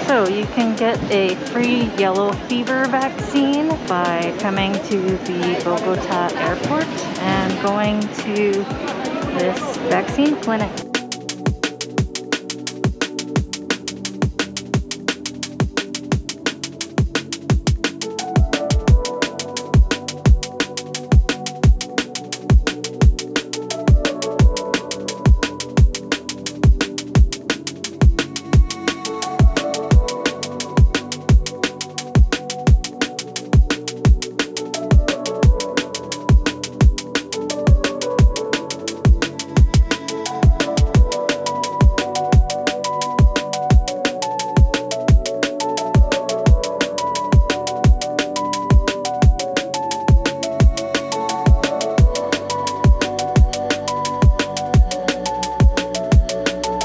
So you can get a free yellow fever vaccine by coming to the Bogota airport and going to this vaccine clinic.